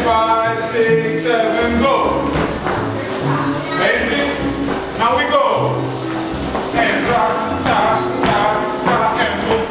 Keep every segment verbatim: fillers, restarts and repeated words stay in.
five, six, seven, go. Basic. Now we go. And rock, ta, ta, ta, and boom.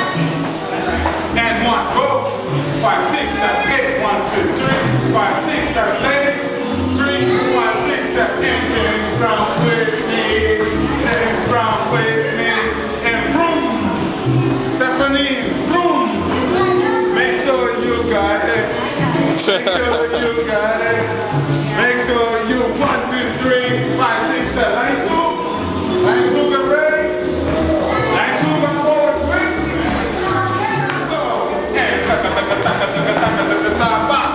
And one, go. Five, six, seven, eight. One, two, three. Five, six, seven, legs. Three, five, six, seven, and James Brown with me. James Brown with me. And vroom. Stephanie, vroom. Make sure you got it. Make sure you got it. Make sure you one, two, three, five, six, seven, nine, two. Nine, two, get ready. Nine, two, go forward, switch. Go. And ta ta ta ta ta ta ta ta ta ta.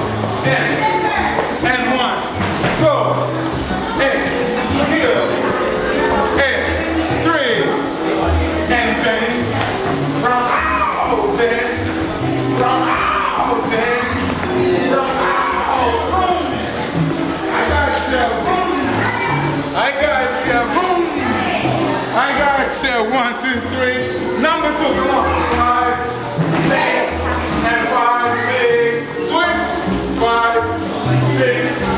And and one. Go. And here. And three. And James. From out, James. From out, James. From out, boom. I got you, boom. I got you, boom. I got you, one, two, three. Number two, come on. Five, six, and five, six. Switch. Five, six.